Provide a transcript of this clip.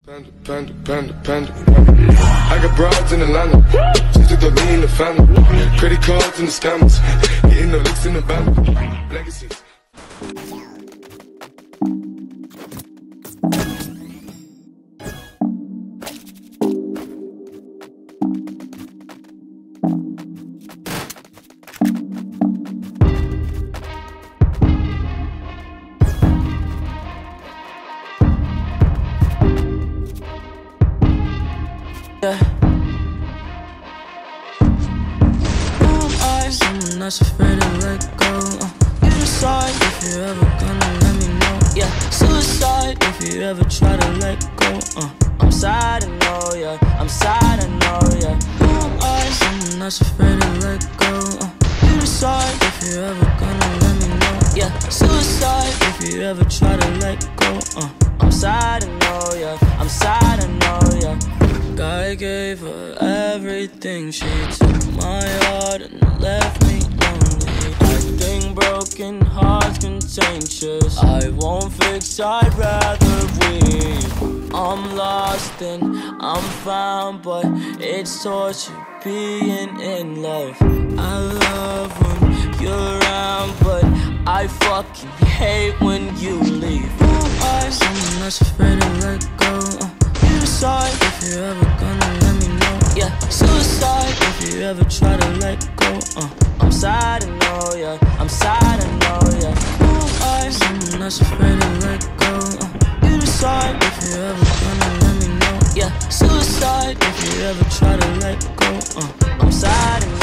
Panda, panda, panda. I got broads in Atlanta, just to throw me in the family. Credit cards and the scammers, getting the licks in the band. Legacies. Someone that's afraid to let go. You decide if you're ever gonna let me know. Yeah, suicide if you ever try to let go. I'm sad, I know, yeah. I'm sad, I know, yeah. Who am I? Someone that's afraid to let go. You decide if you're ever gonna let me know. Yeah, suicide if you ever try to let go. I'm sad, I know, yeah. I'm sad, I know, yeah. I gave her everything. She took my heart and left me lonely. I think broken hearts contagious. I won't fix, I'd rather weep. I'm lost and I'm found, but it's torture being in love. I love when you're around, but I fucking hate when you leave. Who am I? Someone that's afraid to let go. You decide if you're ever gonna let me know. Yeah, suicide if you ever try to let go. I'm sad, I know, yeah. I'm sad, I know, yeah. Who am I? Someone that's afraid to let go. You decide if you're ever gonna let me know. Yeah, suicide if you ever try to let go. I'm sad, I know.